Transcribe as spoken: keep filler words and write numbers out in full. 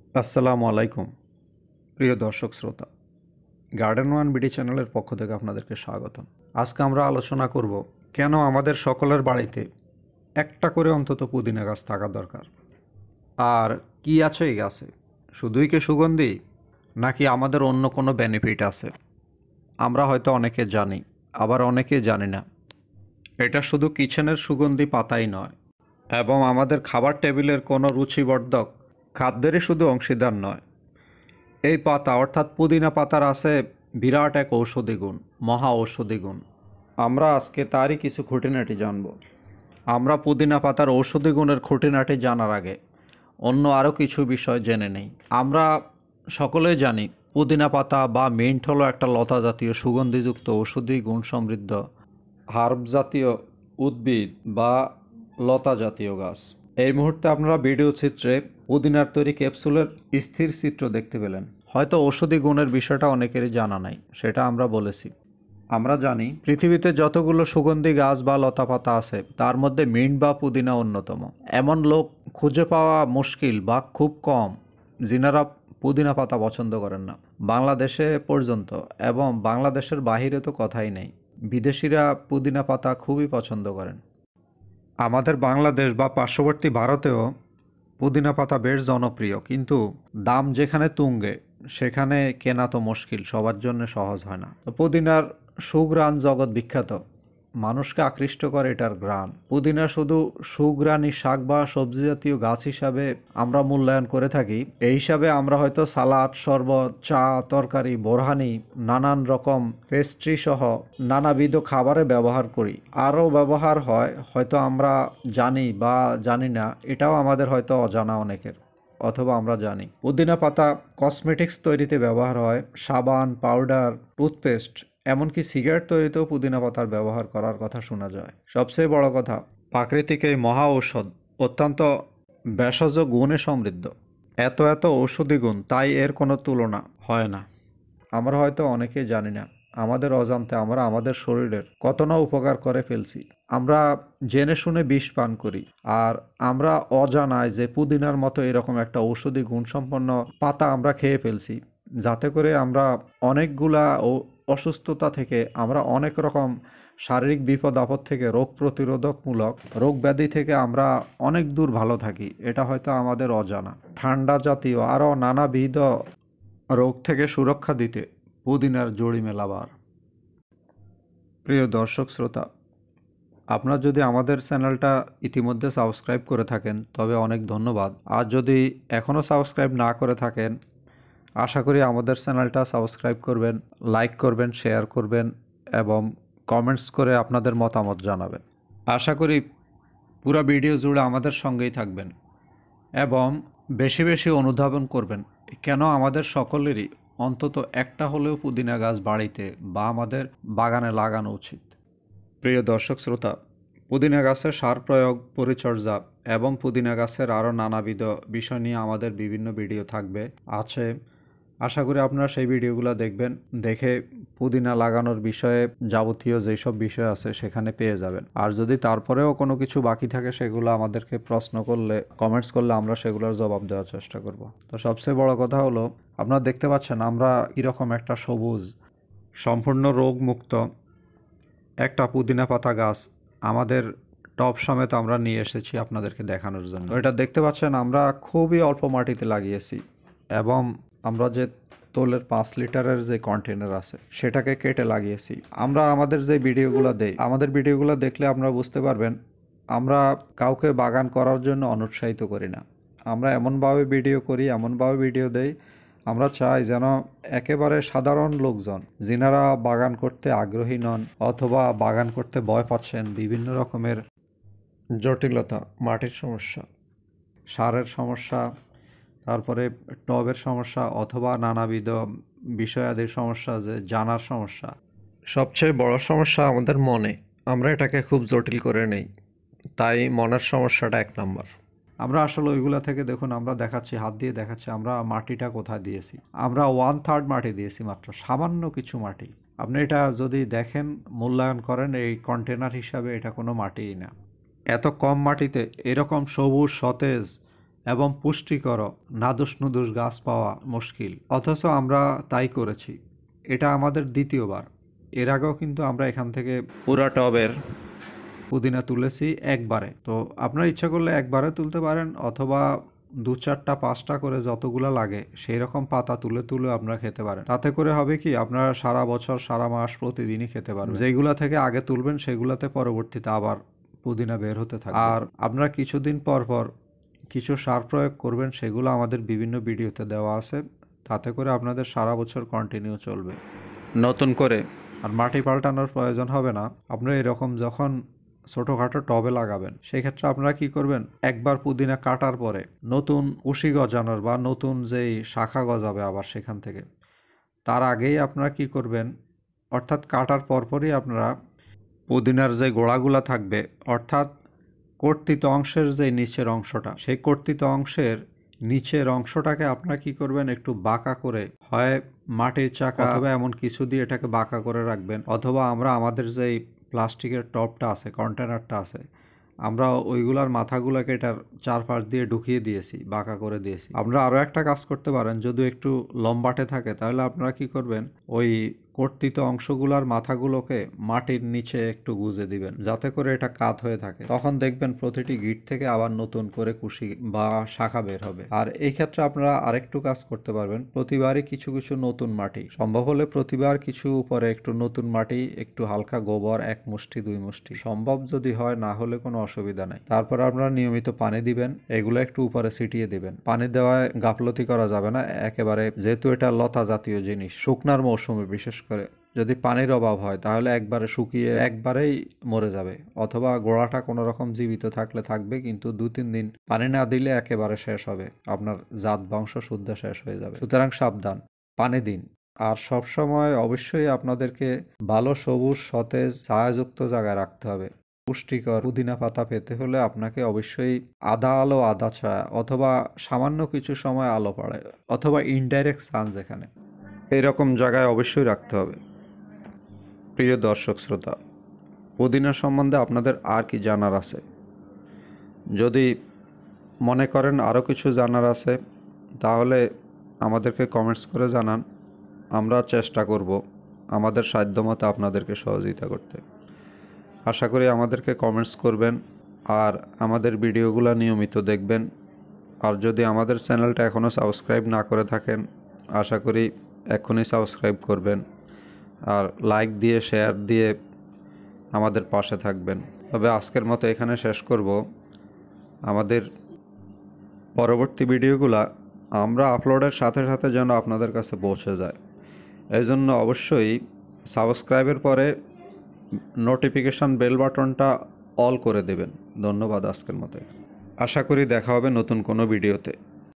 আসসালামু আলাইকুম প্রিয় দর্শক শ্রোতা, গার্ডেন ওয়ান বিডি চ্যানেলের পক্ষ থেকে আপনাদেরকে স্বাগতম। আজকে আমরা আলোচনা করব কেন আমাদের সকলের বাড়িতে একটা করে অন্তত পুদিনা গাছ থাকা দরকার, আর কি আছে এই গাছে, শুধুই কি সুগন্ধি নাকি আমাদের অন্য কোনো বেনিফিট আছে। আমরা হয়তো অনেকে জানি, আবার অনেকে জানি না। এটা শুধু কিচেনের সুগন্ধি পাতাই নয়, এবং আমাদের খাবার টেবিলের কোনো রুচিবর্ধক খাদ্যেরই শুধু অংশীদার নয়। এই পাতা অর্থাৎ পুদিনা পাতার আছে বিরাট এক ঔষধি গুণ, মহা ঔষধি গুণ। আমরা আজকে তারই কিছু খুঁটিনাটি জানব। আমরা পুদিনা পাতার ঔষধি গুণের খুঁটিনাটি জানার আগে অন্য আরও কিছু বিষয় জেনে নেই। আমরা সকলেই জানি পুদিনা পাতা বা মিন্ট হলো একটা লতা জাতীয় সুগন্ধিযুক্ত ঔষধি গুণ সমৃদ্ধ হার্ব জাতীয় উদ্ভিদ বা লতা জাতীয় গাছ। এই মুহূর্তে আপনারা ভিডিও চিত্রে পুদিনার তৈরি ক্যাপসুলের স্থির চিত্র দেখতে পেলেন। হয়তো ঔষধি গুণের বিষয়টা অনেকেরই জানা নাই, সেটা আমরা বলেছি। আমরা জানি পৃথিবীতে যতগুলো সুগন্ধি গাছ বা লতা পাতা আছে তার মধ্যে মিন্ট বা পুদিনা অন্যতম। এমন লোক খুঁজে পাওয়া মুশকিল বা খুব কম যিনারা পুদিনা পাতা পছন্দ করেন না। বাংলাদেশে পর্যন্ত এবং বাংলাদেশের বাহিরে তো কথাই নেই, বিদেশিরা পুদিনা পাতা খুবই পছন্দ করেন। আমাদের বাংলাদেশ বা পার্শ্ববর্তী ভারতেও পুদিনা পাতা বেশ জনপ্রিয়, কিন্তু দাম যেখানে তুঙ্গে সেখানে কেনা তো মুশকিল, সবার জন্য সহজ হয় না। তো পুদিনার সুঘ্রাণ জগৎ বিখ্যাত, মানুষকে আকৃষ্ট করে এটার ঘ্রাণ। পুদিনা শুধু সুঘ্রাণী শাক বা সবজি জাতীয় গাছ হিসাবে আমরা মূল্যায়ন করে থাকি। এই হিসাবে আমরা হয়তো সালাদ, শরবত, চা, তরকারি, বোরহানি, নানান রকম পেস্ট্রি সহ নানাবিধ খাবারে ব্যবহার করি। আরও ব্যবহার হয়, হয়তো আমরা জানি বা জানি না, এটাও আমাদের হয়তো অজানা অনেকের, অথবা আমরা জানি। পুদিনা পাতা কসমেটিক্স তৈরিতে ব্যবহার হয়, সাবান, পাউডার, টুথপেস্ট, এমনকি সিগারেট তৈরিতেও পুদিনা পাতার ব্যবহার করার কথা শোনা যায়। সবচেয়ে বড় কথা, প্রাকৃতিক এই মহা ঔষধ অত্যন্ত ভেষজ গুণে সমৃদ্ধ। এত এত ঔষধি গুণ, তাই এর কোনো তুলনা হয় না। আমরা হয়তো অনেকেই জানি না, আমাদের অজান্তে আমরা আমাদের শরীরের কত না উপকার করে ফেলছি। আমরা জেনে শুনে বিষ পান করি, আর আমরা অজানায় যে পুদিনার মতো এরকম একটা ঔষধি গুণসম্পন্ন পাতা আমরা খেয়ে ফেলছি, যাতে করে আমরা অনেকগুলা ও অসুস্থতা থেকে, আমরা অনেক রকম শারীরিক বিপদ আপদ থেকে, রোগ প্রতিরোধকমূলক রোগ ব্যাধি থেকে আমরা অনেক দূর ভালো থাকি। এটা হয়তো আমাদের অজানা। ঠান্ডা জাতীয় আরও নানাবিধ রোগ থেকে সুরক্ষা দিতে পুদিনার জড়ি মেলাবার। প্রিয় দর্শক শ্রোতা, আপনারা যদি আমাদের চ্যানেলটা ইতিমধ্যে সাবস্ক্রাইব করে থাকেন তবে অনেক ধন্যবাদ। আর যদি এখনও সাবস্ক্রাইব না করে থাকেন, আশা করি আমাদের চ্যানেলটা সাবস্ক্রাইব করবেন, লাইক করবেন, শেয়ার করবেন এবং কমেন্টস করে আপনাদের মতামত জানাবেন। আশা করি পুরো ভিডিও জুড়ে আমাদের সঙ্গেই থাকবেন এবং বেশি বেশি অনুধাবন করবেন কেন আমাদের সকলেরই অন্তত একটা হলেও পুদিনা গাছ বাড়িতে বা আমাদের বাগানে লাগানো উচিত। প্রিয় দর্শক শ্রোতা, পুদিনা গাছের সার প্রয়োগ, পরিচর্যা এবং পুদিনা গাছের আরও নানাবিধ বিষয় নিয়ে আমাদের বিভিন্ন ভিডিও থাকবে, আছে। আশা করি আপনারা সেই ভিডিওগুলো দেখবেন, দেখে পুদিনা লাগানোর বিষয়ে যাবতীয় যেসব বিষয় আছে সেখানে পেয়ে যাবেন। আর যদি তারপরেও কোনো কিছু বাকি থাকে সেগুলো আমাদেরকে প্রশ্ন করলে, কমেন্টস করলে আমরা সেগুলোর জবাব দেওয়ার চেষ্টা করব। তো সবচেয়ে বড় কথা হলো, আপনারা দেখতে পাচ্ছেন আমরা কীরকম একটা সবুজ, সম্পূর্ণ রোগমুক্ত একটা পুদিনা পাতা গাছ আমাদের টব সমেত আমরা নিয়ে এসেছি আপনাদেরকে দেখানোর জন্য। এটা দেখতে পাচ্ছেন আমরা খুবই অল্প মাটিতে লাগিয়েছি, এবং আমরা যে তোলের পাঁচ লিটারের যে কন্টেনার আছে সেটাকে কেটে লাগিয়েছি। আমরা আমাদের যে ভিডিওগুলো দেই, আমাদের ভিডিওগুলো দেখলে আপনারা বুঝতে পারবেন আমরা কাউকে বাগান করার জন্য অনুৎসাহিত করি না। আমরা এমনভাবে ভিডিও করি, এমনভাবে ভিডিও দেই, আমরা চাই যেন একেবারে সাধারণ লোকজন যিনারা বাগান করতে আগ্রহী নন অথবা বাগান করতে ভয় পাচ্ছেন, বিভিন্ন রকমের জটিলতা, মাটির সমস্যা, সারের সমস্যা, তারপরে টবের সমস্যা অথবা নানাবিধ বিষয়াদির সমস্যা, যে জানার সমস্যা, সবচেয়ে বড় সমস্যা আমাদের মনে, আমরা এটাকে খুব জটিল করে নেই, তাই মনের সমস্যাটা এক নম্বর। আমরা আসলে ওইগুলা থেকে দেখুন, আমরা দেখাচ্ছি, হাত দিয়ে দেখাচ্ছি আমরা মাটিটা কোথায় দিয়েছি। আমরা ওয়ান থার্ড মাটি দিয়েছি, মাত্র সামান্য কিছু মাটি। আপনি এটা যদি দেখেন, মূল্যায়ন করেন, এই কন্টেনার হিসাবে এটা কোনো মাটিই না। এত কম মাটিতে এরকম সবুজ, সতেজ এবং পুষ্টিকর নাদুস নুদুস গাছ পাওয়া মুশকিল, অথচ আমরা তাই করেছি। এটা আমাদের দ্বিতীয়বার। এর আগেও কিন্তু আমরা এখান থেকে পুরা টবের পুদিনা তুলেছি একবারে। তো আপনারা ইচ্ছা করলে একবারে তুলতে পারেন, অথবা দু চারটা পাঁচটা করে যতগুলা লাগে সেই রকম পাতা তুলে তুলে আপনারা খেতে পারেন। তাতে করে হবে কি, আপনারা সারা বছর সারা মাস প্রতিদিনই খেতে পারবেন। যেগুলা থেকে আগে তুলবেন সেগুলাতে পরবর্তীতে আবার পুদিনা বের হতে থাকবে। আর আপনারা কিছুদিন পর পর কিছু সার প্রয়োগ করবেন, সেগুলো আমাদের বিভিন্ন ভিডিওতে দেওয়া আছে। তাতে করে আপনাদের সারা বছর কন্টিনিউ চলবে। নতুন করে আর মাটি পাল্টানোর প্রয়োজন হবে না। আপনারা এরকম যখন ছোটোখাটো টবে লাগাবেন, সেই ক্ষেত্রে আপনারা কি করবেন, একবার পুদিনা কাটার পরে নতুন কুশি গজানোর বা নতুন যেই শাখা গজাবে আবার সেখান থেকে, তার আগেই আপনারা কি করবেন, অর্থাৎ কাটার পরপরই আপনারা পুদিনার যে গোড়াগুলা থাকবে, অর্থাৎ কর্তিত অংশের যে নিচের অংশটা, সেই কর্তিত অংশের নিচের অংশটাকে আপনারা কি করবেন, একটু বাঁকা করে, হয় মাটির চাকা অথবা এমন কিছু দিয়ে এটাকে বাঁকা করে রাখবেন, অথবা আমরা আমাদের যেই প্লাস্টিকের টপটা আছে, কন্টেনারটা আছে, আমরা ওইগুলার মাথাগুলোকে এটার চারপাশ দিয়ে ঢুকিয়ে দিয়েছি, বাঁকা করে দিয়েছি। আপনারা আরও একটা কাজ করতে পারেন, যদি একটু লম্বাটে থাকে তাহলে আপনারা কি করবেন, ওই কর্তিত অংশগুলার মাথাগুলোকে মাটির নিচে একটু গুজে দিবেন, যাতে করে এটা কাত হয়ে থাকে। তখন দেখবেন প্রতিটি গিট থেকে আবার নতুন করে কুশি বা শাখা বের হবে। আর এই ক্ষেত্রে আপনারা আরেকটু কাজ করতে পারবেন, প্রতিবারই কিছু কিছু নতুন মাটি, সম্ভব হলে প্রতিবার কিছু উপরে একটু নতুন মাটি, একটু হালকা গোবর, এক মুষ্টি দুই মুষ্টি সম্ভব যদি হয়, না হলে কোনো অসুবিধা নাই। তারপর আপনারা নিয়মিত পানি দিবেন, এগুলো একটু উপরে ছিটিয়ে দিবেন। পানি দেওয়ায় গাফলতি করা যাবে না একেবারে, যেহেতু এটা লতা জাতীয় জিনিস। শুকনার মৌসুমে বিশেষ করে যদি পানির অভাব হয় তাহলে একবারে শুকিয়ে একবারেই মরে যাবে, অথবা গোড়াটা কোনো রকম জীবিত থাকলে থাকবে, কিন্তু দু তিন দিন পানি না দিলে একেবারে শেষ হবে, আপনার জাত বংশ শুদ্ধ শেষ হয়ে যাবে। সুতরাং সাবধান, পানি দিন। আর সব সময় অবশ্যই আপনাদেরকে ভালো সবুজ সতেজ ছায়াযুক্ত জায়গায় রাখতে হবে। পুষ্টিকর পুদিনা পাতা পেতে হলে আপনাকে অবশ্যই আধা আলো আধা ছায়া, অথবা সামান্য কিছু সময় আলো পড়ে, অথবা ইনডাইরেক্ট সান, যেখানে এইরকম জায়গায় অবশ্যই রাখতে হবে। প্রিয় দর্শক শ্রোতা, পুদিনা সম্বন্ধে আপনাদের আর কি জানার আছে? যদি মনে করেন আরও কিছু জানার আছে, তাহলে আমাদেরকে কমেন্টস করে জানান। আমরা চেষ্টা করব আমাদের সাধ্যমতো আপনাদেরকে সহযোগিতা করতে। আশা করি আমাদেরকে কমেন্টস করবেন আর আমাদের ভিডিওগুলো নিয়মিত দেখবেন। আর যদি আমাদের চ্যানেলটা এখনও সাবস্ক্রাইব না করে থাকেন, আশা করি এখনই সাবস্ক্রাইব করবেন, আর লাইক দিয়ে শেয়ার দিয়ে আমাদের পাশে থাকবেন। তবে আজকের মতো এখানে শেষ করব। আমাদের পরবর্তী ভিডিওগুলো আমরা আপলোডের সাথে সাথে যেন আপনাদের কাছে পৌঁছে যায়, এই জন্য অবশ্যই সাবস্ক্রাইবের পরে নোটিফিকেশান বেল বাটনটা অল করে দেবেন। ধন্যবাদ আজকের মতো। আশা করি দেখা হবে নতুন কোনো ভিডিওতে।